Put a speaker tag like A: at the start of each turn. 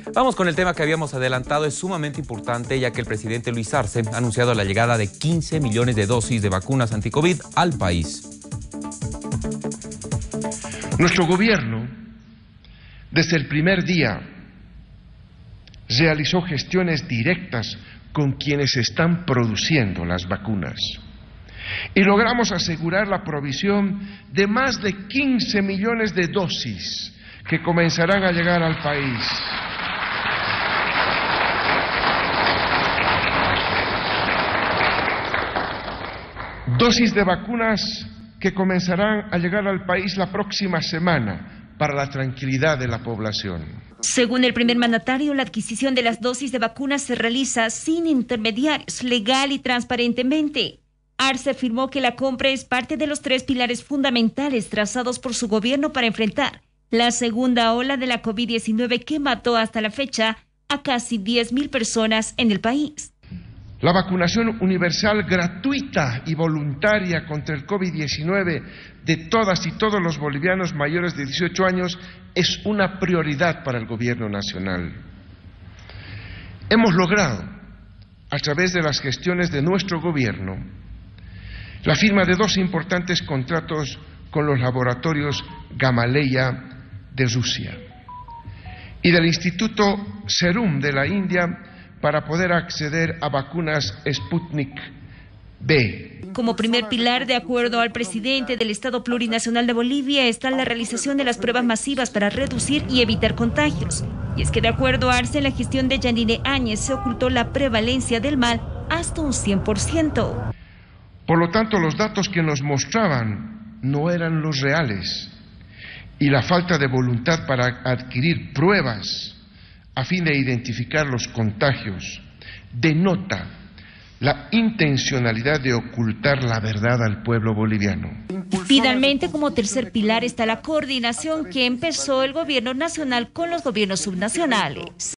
A: Vamos con el tema que habíamos adelantado. Es sumamente importante ya que el presidente Luis Arce ha anunciado la llegada de 15 millones de dosis de vacunas anti-COVID al país.
B: Nuestro gobierno, desde el primer día, realizó gestiones directas con quienes están produciendo las vacunas y logramos asegurar la provisión de más de 15 millones de dosis que comenzarán a llegar al país. Dosis de vacunas que comenzarán a llegar al país la próxima semana para la tranquilidad de la población.
C: Según el primer mandatario, la adquisición de las dosis de vacunas se realiza sin intermediarios, legal y transparentemente. Arce afirmó que la compra es parte de los 3 pilares fundamentales trazados por su gobierno para enfrentar la segunda ola de la COVID-19 que mató hasta la fecha a casi 10.000 personas en el país.
B: La vacunación universal, gratuita y voluntaria contra el COVID-19 de todas y todos los bolivianos mayores de 18 años es una prioridad para el gobierno nacional. Hemos logrado, a través de las gestiones de nuestro gobierno, la firma de 2 importantes contratos con los laboratorios Gamaleya de Rusia y del Instituto Serum de la India para poder acceder a vacunas Sputnik V.
C: Como primer pilar, de acuerdo al presidente del Estado Plurinacional de Bolivia, está la realización de las pruebas masivas para reducir y evitar contagios. Y es que de acuerdo a Arce, en la gestión de Yanine Áñez se ocultó la prevalencia del mal hasta un 100%.
B: Por lo tanto, los datos que nos mostraban no eran los reales y la falta de voluntad para adquirir pruebas a fin de identificar los contagios denota la intencionalidad de ocultar la verdad al pueblo boliviano.
C: Finalmente, como tercer pilar está la coordinación que empezó el gobierno nacional con los gobiernos subnacionales.